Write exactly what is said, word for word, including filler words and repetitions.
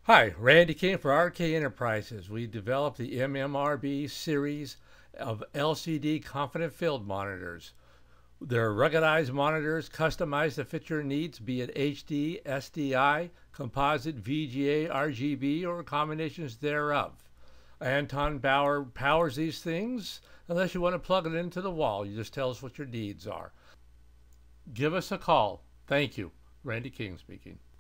Hi, Randy King for R K Enterprises. We developed the M M R B series of L C D confident field monitors. They're ruggedized monitors customized to fit your needs, be it H D, S D I, composite, V G A, R G B, or combinations thereof. Anton Bauer powers these things. Unless you want to plug it into the wall, you just tell us what your needs are. Give us a call. Thank you. Randy King speaking.